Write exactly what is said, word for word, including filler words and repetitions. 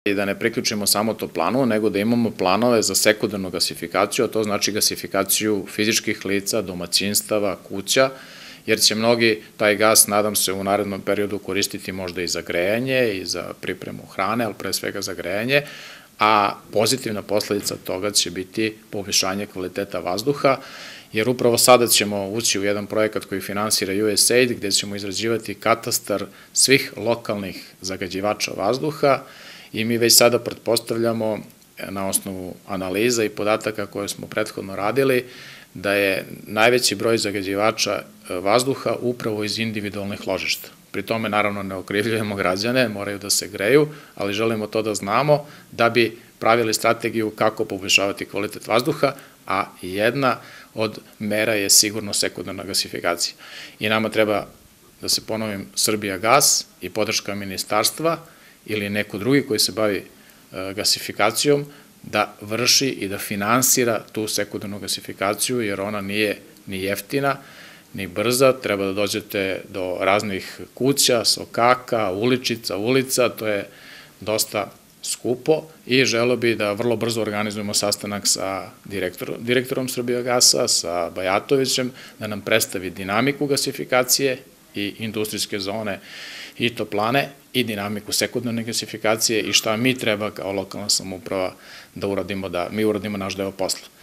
i da ne priključimo samo toplanu, nego da imamo planove za sekundarnu gasifikaciju, a to znači gasifikaciju fizičkih lica, domaćinstava, kuća, jer će mnogi taj gas, nadam se, u narednom periodu koristiti možda i za grejanje i za pripremu hrane, ali pre svega za grejanje, a pozitivna posledica toga će biti poboljšanje kvaliteta vazduha, jer upravo sada ćemo ući u jedan projekat koji finansira U S A I D, gde ćemo izrađivati katastar svih lokalnih zagađivača vazduha i mi već sada pretpostavljamo na osnovu analiza i podataka koje smo prethodno radili da je najveći broj zagađivača vazduha upravo iz individualnih ložišta. Pri tome, naravno, ne okrivljujemo građane, moraju da se greju, ali želimo to da znamo da bi pravili strategiju kako poboljšavati kvalitet vazduha, a jedna od mera je sigurno sekundarna gasifikacija. I nama treba, da se ponovim, Srbijagas i podrška ministarstva ili neko drugi koji se bavi gasifikacijom da vrši i da finansira tu sekundarnu gasifikaciju, jer ona nije ni jeftina, ni brza, treba da dođete do raznih kuća, sokaka, uličica, ulica, to je dosta skupo i želeo bi da vrlo brzo organizujemo sastanak sa direktorom Srbijagasa, sa Bajatovićem, da nam predstavi dinamiku gasifikacije i industrijske zone i toplane i dinamiku sekundarne gasifikacije i šta mi treba kao lokalna samouprava da uradimo, da mi uradimo naš deo posla.